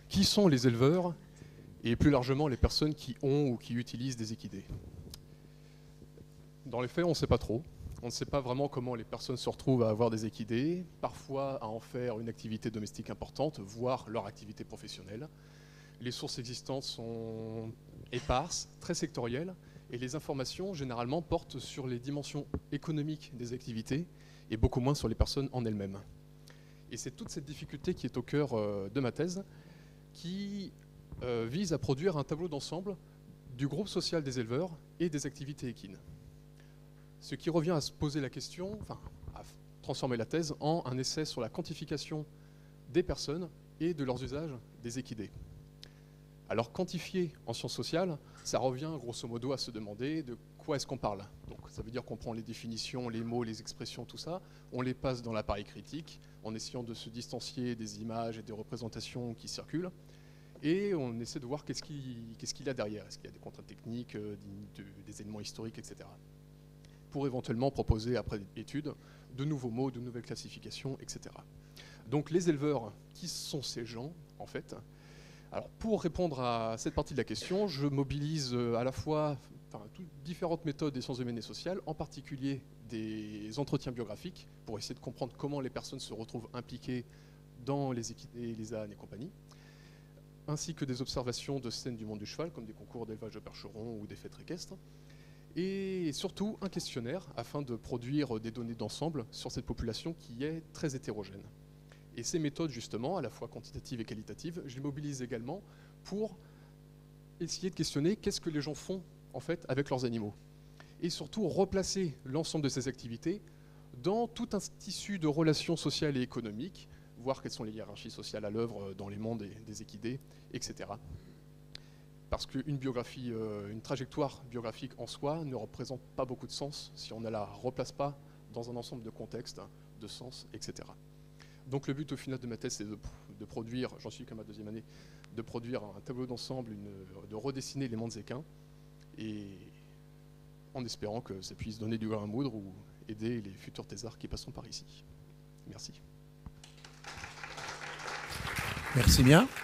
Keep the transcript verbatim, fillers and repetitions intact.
Qui sont les éleveurs et plus largement les personnes qui ont ou qui utilisent des équidés? Dans les faits, on ne sait pas trop. On ne sait pas vraiment comment les personnes se retrouvent à avoir des équidés, parfois à en faire une activité domestique importante, voire leur activité professionnelle. Les sources existantes sont éparses, très sectorielles, et les informations généralement portent sur les dimensions économiques des activités et beaucoup moins sur les personnes en elles-mêmes. Et c'est toute cette difficulté qui est au cœur de ma thèse, qui euh, vise à produire un tableau d'ensemble du groupe social des éleveurs et des activités équines. Ce qui revient à se poser la question, enfin, à transformer la thèse en un essai sur la quantification des personnes et de leurs usages des équidés. Alors, quantifier en sciences sociales, ça revient grosso modo à se demander de quoi est-ce qu'on parle. Donc, ça veut dire qu'on prend les définitions, les mots, les expressions, tout ça, on les passe dans l'appareil critique, en essayant de se distancier des images et des représentations qui circulent, et on essaie de voir qu'est-ce qu'il qu'est-ce qu'il y a derrière. Est-ce qu'il y a des contraintes techniques, euh, des, des éléments historiques, et cetera. Pour éventuellement proposer, après étude, de nouveaux mots, de nouvelles classifications, et cetera. Donc les éleveurs, qui sont ces gens, en fait? Alors, pour répondre à cette partie de la question, je mobilise à la fois enfin, toutes différentes méthodes des sciences humaines et sociales, en particulier des entretiens biographiques, pour essayer de comprendre comment les personnes se retrouvent impliquées dans les équidés, les ânes et compagnie, ainsi que des observations de scènes du monde du cheval, comme des concours d'élevage de percherons ou des fêtes équestres, et surtout un questionnaire afin de produire des données d'ensemble sur cette population qui est très hétérogène. Et ces méthodes, justement, à la fois quantitatives et qualitatives, je les mobilise également pour essayer de questionner qu'est-ce que les gens font, en fait, avec leurs animaux. Et surtout, replacer l'ensemble de ces activités dans tout un tissu de relations sociales et économiques, voir quelles sont les hiérarchies sociales à l'œuvre dans les mondes des équidés, et cetera. Parce qu'une biographie, euh, une trajectoire biographique en soi ne représente pas beaucoup de sens si on ne la replace pas dans un ensemble de contextes, de sens, et cetera. Donc le but au final de ma thèse, c'est de, de produire, j'en suis qu'à ma deuxième année, de produire un tableau d'ensemble, de redessiner les mondes équins, et en espérant que ça puisse donner du grain à moudre ou aider les futurs thésards qui passeront par ici. Merci. Merci bien.